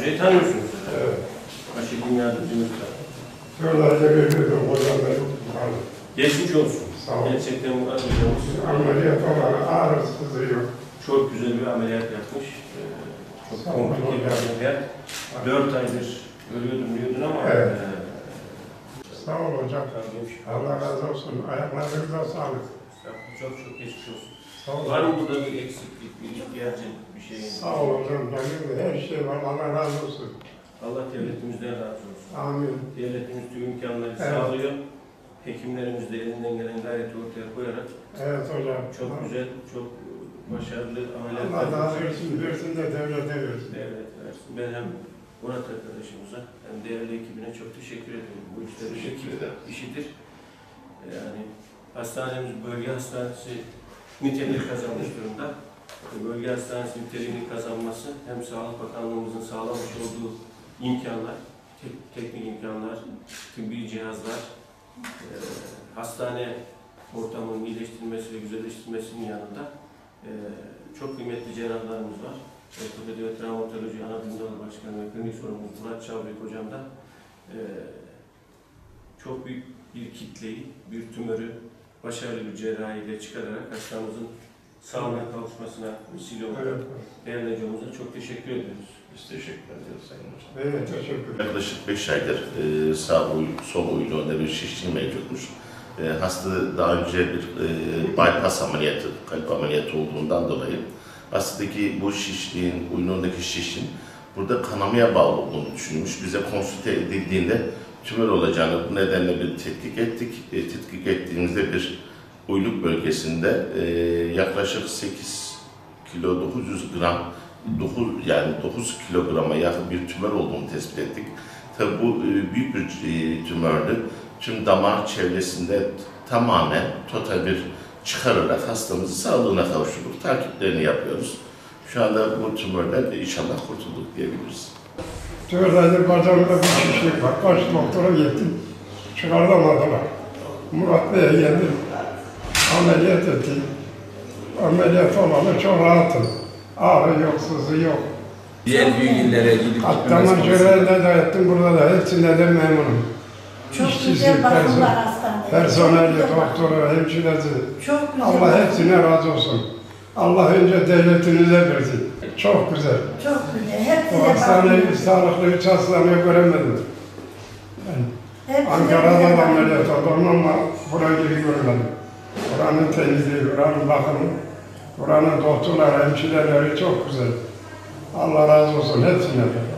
Hocayı tanıyorsunuz. Evet. Başhekim yardımcımızda. Şuralarda görüyordum hocam da yok. Geçmiş olsun. Sağ olun. Gerçekten Murat hocamız Ameliyat olan ağrısızlığı yok. çok güzel bir ameliyat yapmış. Çok Sağ olun komplike bir hocam. ameliyat. 4 aydır ölüyordum diyordun ama Evet. Sağ ol hocam. Allah razı olsun. Ayaklarınıza sağlık. çok geçmiş olsun. Sağ ol. Var mı burada bir eksiklik, bir ihtiyacın, bir şey? Sağ ol hocam. Benim her şey var. Allah razı olsun. Allah devletimizden razı olsun. Amin. Devletimiz tüm imkanları Evet. sağlıyor. Hekimlerimiz de elinden gelen gayreti ortaya koyarak Evet hocam. çok güzel, çok başarılı ameliyatlar Allah razı yapmış. olsun. Versin de devlete versin. Devlet versin. Ben hem Murat arkadaşımıza hem değerli ekibine çok teşekkür ediyorum. Bu işler işidir. Yani hastanemiz bölge hastanesi niteliği kazanmış durumda. Bölge hastanesi niteliğini kazanması hem Sağlık Bakanlığımızın sağlamış olduğu imkanlar, teknik imkanlar, tıbbi cihazlar, hastane ortamının iyileştirilmesi ve güzelleştirilmesinin yanında çok kıymetli cerrahlarımız var. Ortopedi ve Travmatoloji Anadolu Dalı Başkanı ve Klinik Sorumlusu Murat Çavbek Hocam da çok büyük bir kitleyi, bir tümörü başarılı bir cerrahiyle çıkararak hastamızın sağlığa kavuşmasına vesile olarak Evet. değerli hocamıza çok teşekkür ediyoruz. Biz teşekkür ediyoruz Sayın Hocam. Evet, teşekkür ederim. Yaklaşık 5 aydır sol uyluğunda bir şişliği mevcutmuş. Hasta daha önce bir bypass ameliyatı, kalp ameliyatı olduğundan dolayı hastadaki bu şişliğin, uyluğundaki şişin burada kanamaya bağlı olduğunu düşünmüş. Bize konsülte edildiğinde tümör olacağını bu nedenle bir tetkik ettik. Tetkik ettiğimizde bir uyluk bölgesinde yaklaşık 8 kilo 900 gram 9 kilograma yakın bir tümör olduğunu tespit ettik. Tabi bu büyük bir tümördü. Tüm damar çevresinde tamamen total bir çıkararak hastamızı sağlığına kavuşturduk. Takiplerini yapıyoruz. Şu anda bu tümörden inşallah kurtulduk diyebiliriz. 4 aydır bacağımda bir şişlik var. Kaç doktora gittim. Çıkartamadılar. Murat Bey'e geldim. Ameliyat ettim. Ameliyat olalı çok rahatım. Ağrı yok, sızı yok. Diğer büyük illere gidip Damar cerrahinde de ettim, burada da hepsinde de memnunum. Çok İşçisi, güzel bakımlar hastanede. personeli, doktoru, hemşiresi. Çok güzel. Allah hepsine razı olsun. Allah önce devletinize versin. Çok güzel. Çok güzel. Hepsine Bu hastaneyi, bakımlar. sağlıklı hiç hastaneyi göremedim. Hepsine Ankara'da güzel da bakımlar. ameliyat oldum ama buraya gibi görmedim. Buranın temizliği, buranın bakımı, buranın doktorları, hemşireleri çok güzel. Allah razı olsun hepsine.